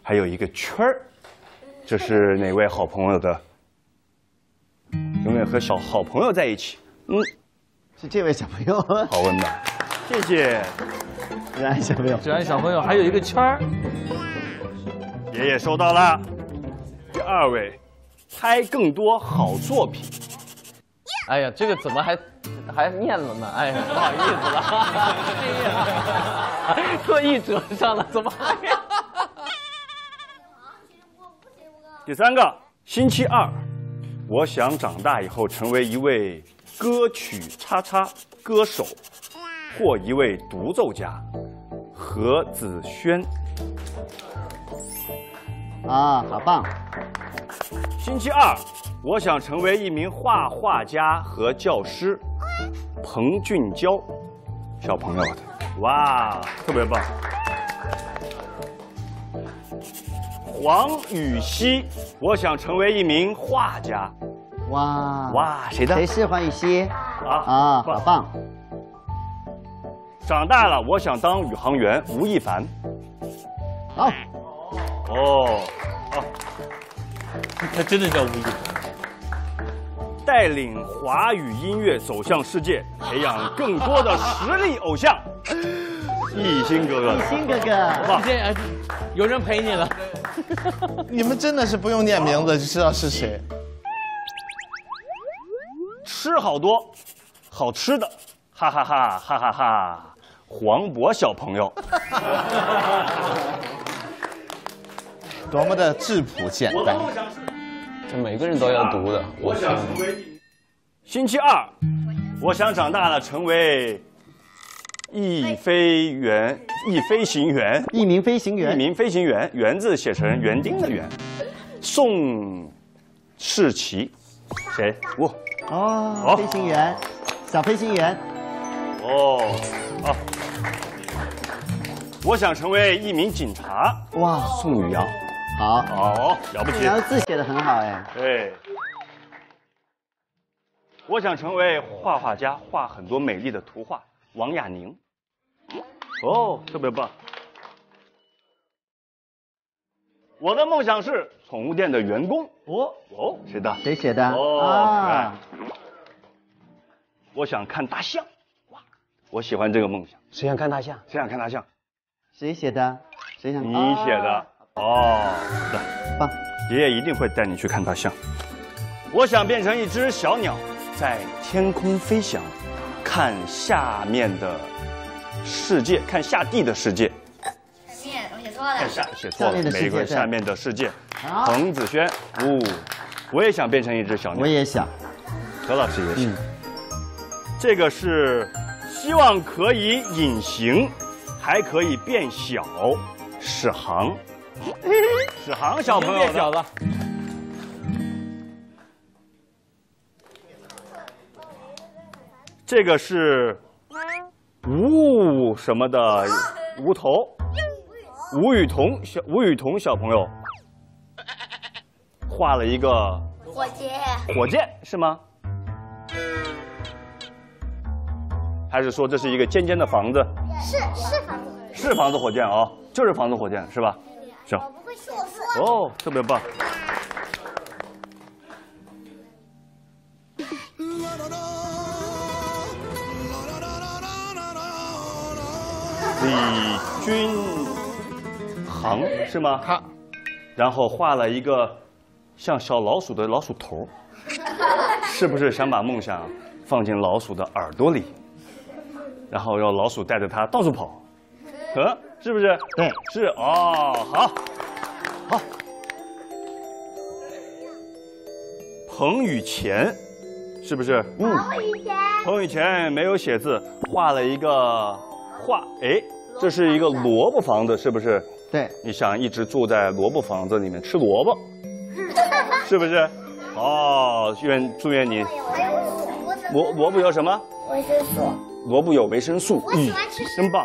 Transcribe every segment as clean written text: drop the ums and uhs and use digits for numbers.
还有一个圈儿，这是哪位好朋友的？永远和好朋友在一起。 是这位小朋友。 好温暖，谢谢。 芷安小朋友， 芷安小朋友还有一个圈儿。 爷爷收到了。第2位，拍更多好作品。 哎呀，这个怎么还念了呢？哎呀，不好意思了，哎呀，特意折上了，怎么还？ 第3个，星期2，我想长大以后成为一位歌曲歌手，或一位独奏家。何子轩。 啊，好棒！ 星期2，我想成为一名画画家和教师。彭俊娇，小朋友的，哇，特别棒。黄禹锡，我想成为一名画家。哇，谁的？ 谁是黄禹锡？ 啊， 好棒！ 长大了，我想当宇航员，吴亦凡。 好。 他真的叫吴亦凡。 带领华语音乐走向世界，培养更多的实力偶像。艺兴哥哥， 艺兴哥哥， 有人陪你了。 你们真的是不用念名字就知道是谁。 吃好多好吃的，哈哈哈哈哈哈！黄渤小朋友， 多么的质朴简单。 这每个人都要读的。 我想成为星期2，我想长大了成为一名飞行员，园字写成园丁的园。宋世奇，谁？ 飞行员，小飞行员。 我想成为一名警察。 哇， 宋宇阳。好，了不起。 然后字写得很好哎。 对。我想成为画画家，画很多美丽的图画。王亚宁。特别棒。我的梦想是宠物店的员工。谁的？ 谁写的？ 可爱。我想看大象。哇，我喜欢这个梦想。 谁想看大象？ 谁写的？谁想？ 你写的。棒！爷爷一定会带你去看大象。我想变成一只小鸟，在天空飞翔，看下面的世界，看下地的世界。 我写错了。 写错了，每个下面的世界。彭子轩，我也想变成一只小鸟。 我也想。 何老师也想。这个是希望可以隐形，还可以变小。史航小朋友变小了。 这个是吴什么的吴头，吴雨桐小朋友画了一个火箭是吗？还是说这是一个尖尖的房子？是房子火箭啊，就是房子火箭是吧？行。我不会说。特别棒。李君航是吗？然后画了一个像小老鼠的老鼠头，是不是想把梦想放进老鼠的耳朵里，然后让老鼠带着它到处跑？是不是？ 对， 是好。彭宇乾，是不是？彭宇乾没有写字，画了一个这是一个萝卜房子，是不是？ 对。 你想一直住在萝卜房子里面吃萝卜，是不是？祝愿你。萝卜有什么？维生素。萝卜有维生素。我喜欢吃。真棒。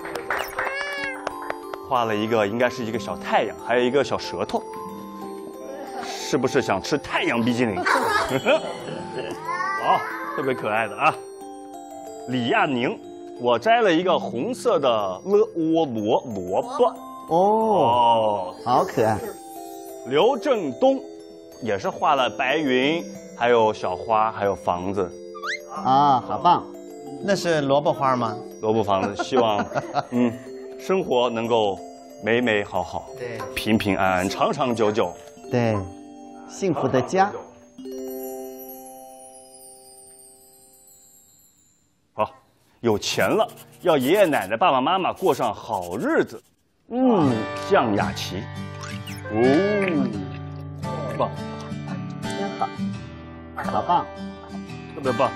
画了一个，应该是一个小太阳，还有一个小舌头，是不是想吃太阳冰激凌？特别可爱的啊！李亚宁，我摘了一个红色的萝卜， 哦，好可爱。 刘正东也是画了白云，还有小花，还有房子。 啊，好棒！ 那是萝卜花吗？ 萝卜房子，希望生活能够美美好好， 对， 平平安安，长长久久。 对，幸福的家。 好，有钱了，要爷爷奶奶、爸爸妈妈过上好日子。降雅琪，棒， 真好，好棒， 特别棒。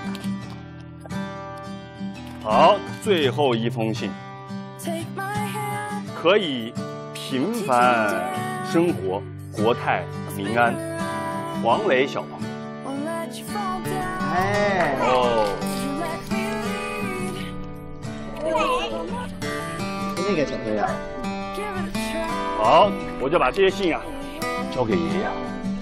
好，最后一封信，可以平凡生活，国泰民安。黄磊小朋友， 哎， 哦， 那个小朋友。 好，我就把这些信啊交给爷爷。